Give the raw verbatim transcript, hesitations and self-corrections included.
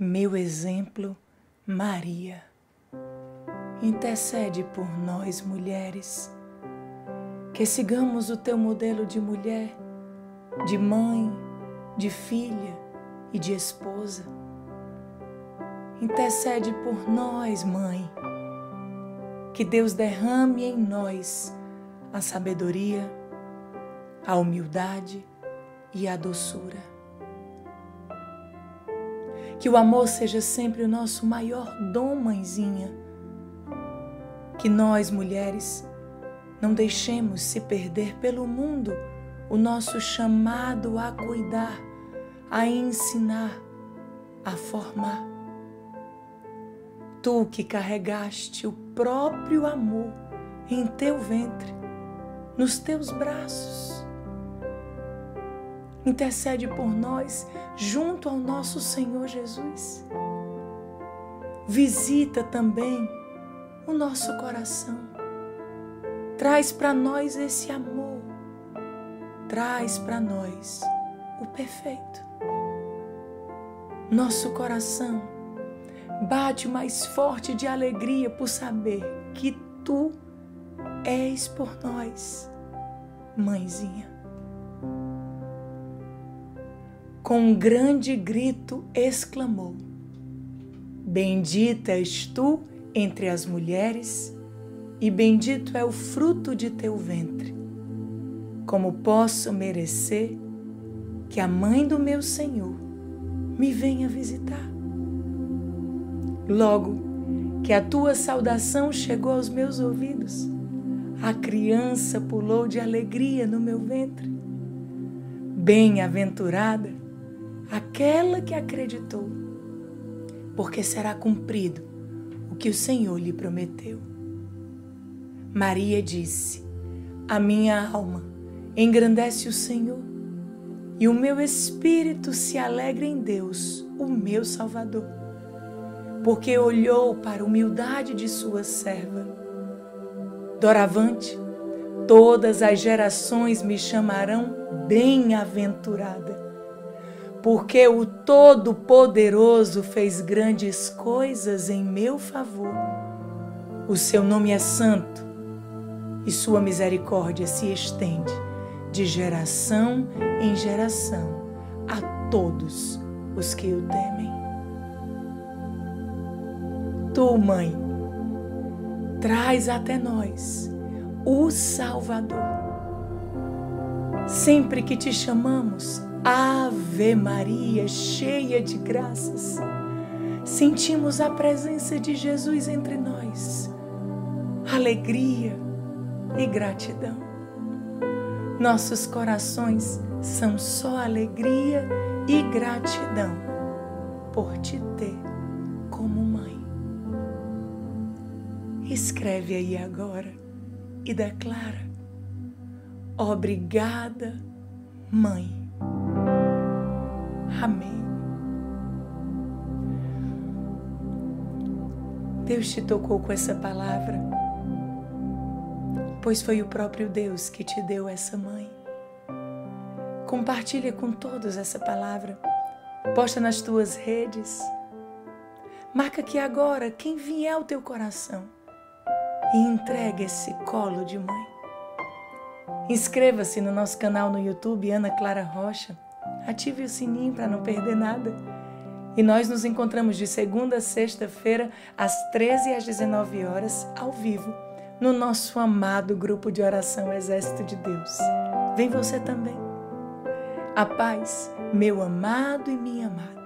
meu exemplo, Maria. Intercede por nós, mulheres, que sigamos o teu modelo de mulher, de mãe, de filha e de esposa. Intercede por nós, mãe, que Deus derrame em nós a sabedoria, a humildade e a doçura. Que o amor seja sempre o nosso maior dom, mãezinha. Que nós, mulheres, não deixemos se perder pelo mundo o nosso chamado a cuidar, a ensinar, a formar. Tu que carregaste o próprio amor em teu ventre, nos teus braços, intercede por nós junto ao nosso Senhor Jesus. Visita também o nosso coração. Traz para nós esse amor. Traz para nós o perfeito. Nosso coração bate mais forte de alegria por saber que tu és por nós, mãezinha. Com um grande grito exclamou: Bendita és tu entre as mulheres, e bendito é o fruto de teu ventre. Como posso merecer que a mãe do meu Senhor me venha visitar? Logo que a tua saudação chegou aos meus ouvidos, a criança pulou de alegria no meu ventre. Bem-aventurada aquela que acreditou, porque será cumprido o que o Senhor lhe prometeu. Maria disse: A minha alma engrandece o Senhor, e o meu espírito se alegra em Deus, o meu Salvador, porque olhou para a humildade de sua serva. Doravante, todas as gerações me chamarão bem-aventurada, porque o Todo-Poderoso fez grandes coisas em meu favor. O seu nome é santo e sua misericórdia se estende de geração em geração a todos os que o temem. Tu, mãe, traz até nós o Salvador. Sempre que te chamamos, Ave Maria, cheia de graças, sentimos a presença de Jesus entre nós, alegria e gratidão. Nossos corações são só alegria e gratidão por te ter como mãe. Escreve aí agora e declara: Obrigada, mãe. Amém. Deus te tocou com essa palavra, pois foi o próprio Deus que te deu essa mãe. Compartilha com todos essa palavra, posta nas tuas redes, marca aqui agora quem vier ao teu coração e entrega esse colo de mãe. Inscreva-se no nosso canal no YouTube, Ana Clara Rocha. Ative o sininho para não perder nada. E nós nos encontramos de segunda a sexta-feira, às treze e às dezenove horas, ao vivo, no nosso amado grupo de oração Exército de Deus. Vem você também. A paz, meu amado e minha amada.